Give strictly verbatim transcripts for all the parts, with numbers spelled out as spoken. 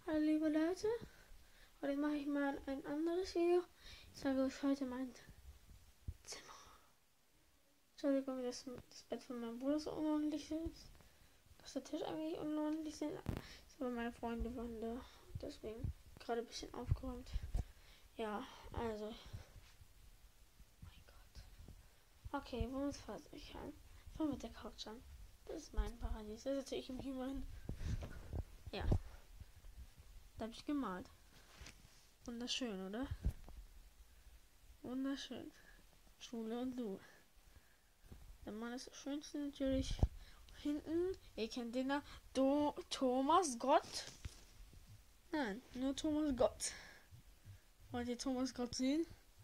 Hallo liebe Leute, heute mache ich mal ein anderes Video. Ich zeige euch heute mein Zimmer. Entschuldigung, dass das Bett von meinem Bruder so unordentlich ist. Dass der Tisch eigentlich unordentlich ist. Aber meine Freunde waren da. Deswegen gerade ein bisschen aufgeräumt. Ja, also. Mein Gott. Okay, womit fange ich an? Fangen mit der Couch an. Das ist mein Paradies. Das setze ich mich immer hin. Ja. Da habe ich gemalt. Wunderschön, oder? Wunderschön. Schule und du. Der Mann ist das Schönste natürlich. Hinten, ihr kennt den da. Do Thomas Gott. Nein, nur Thomas Gott. Wollt ihr Thomas Gott sehen?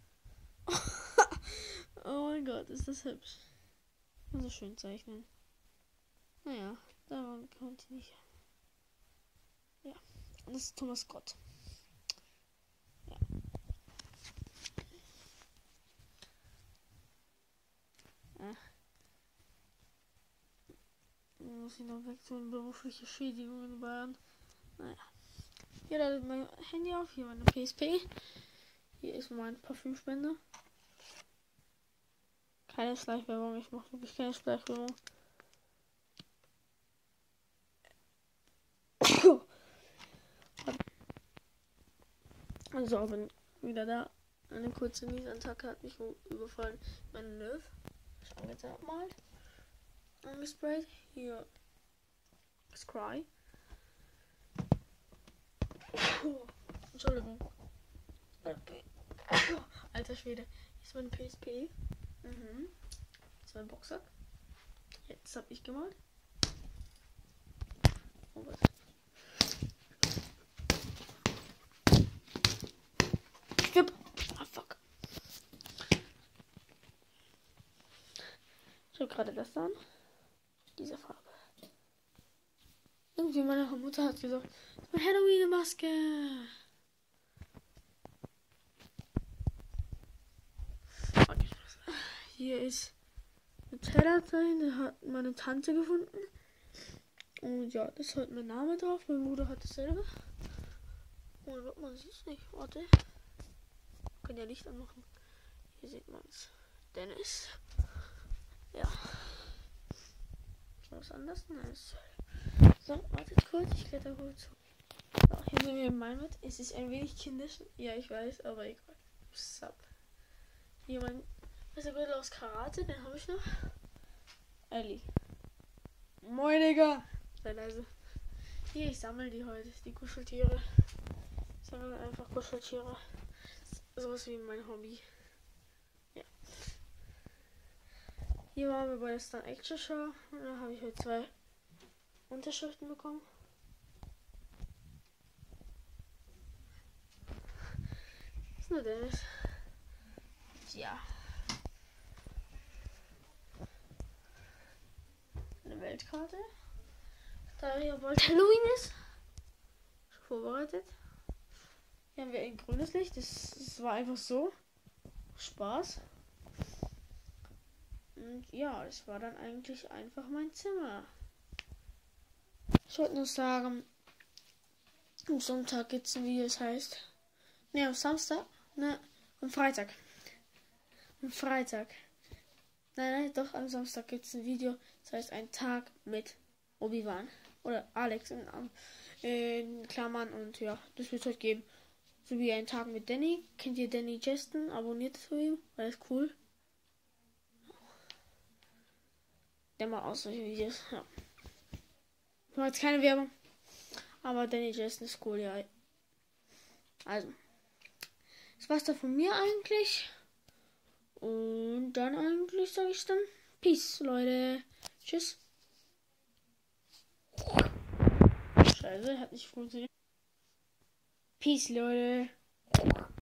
Oh mein Gott, ist das hübsch. So schön zeichnen. Naja, daran kommt ich nicht. Ja, das ist Thomas Gott. Ja. Ach. Muss ich noch weg tun, berufliche Schädigungen waren. Naja. Hier ladet mein Handy auf, hier meine P S P. Hier ist mein Parfümspender. Keine Schleichwerbung, ich mache wirklich keine Schleichwerbung. Also, bin wieder da. Eine kurze Niesattacke hat mich überfallen. Mein Nerv. Ich angetan mal. Angesprayt. Hier. Scry. Oh, Entschuldigung. Okay. Oh, alter Schwede. Hier ist meine P S P. Mhm. Das ist mein Boxsack. Jetzt hab ich gemalt. Oh Gott. Skip. Ah, fuck. Ich habe gerade das an. Diese Farbe. Irgendwie meine Mutter hat gesagt, das ist eine Halloween-Maske. Hier ist ein Teller drin, den hat meine Tante gefunden. Und ja, das hat mein Name drauf. Mein Bruder hat dasselbe. Und man sieht es nicht. Warte. Kann ja Licht anmachen. Hier sieht man es. Dennis. Ja. Was anders? Nein. So, wartet kurz. Ich kletter kurz. So, hier sind wir in meinem Bett. Es ist ein wenig kindisch. Ja, ich weiß, aber egal. Sup. Hier mein bester Gürtel aus Karate. Den habe ich noch. Ellie. Moin, Digga. Sei leise. Hier, ich sammle die heute. Die Kuscheltiere. Ich sammle einfach Kuscheltiere. Sowas wie mein Hobby. Ja. Hier waren wir bei der Star Action Show. Und da habe ich heute zwei Unterschriften bekommen. Was ist nur Dennis? Ja. Eine Weltkarte. Da hier bald Halloween ist. Schon vorbereitet. Hier haben wir ein grünes Licht. Das, das war einfach so. Spaß. Und ja, das war dann eigentlich einfach mein Zimmer. Ich wollte nur sagen, am Sonntag gibt es ein Video, das heißt. Ne, am Samstag. Ne, am Freitag. Am Freitag. Nein, nein, doch, am Samstag gibt es ein Video, das heißt ein Tag mit Obi-Wan. Oder Alex in, in Klammern und ja, das wird es heute geben. So wie ein Tag mit Danny. Kennt ihr Danny Justin? Abonniert es für ihn, weil das ist cool. Der macht auch solche Videos. Ja. Ich mache jetzt keine Werbung. Aber Danny Justin ist cool, ja. Also. Das war's da von mir eigentlich. Und dann eigentlich sage ich dann Peace, Leute. Tschüss. Scheiße, hat nicht funktioniert. Peace, Leute.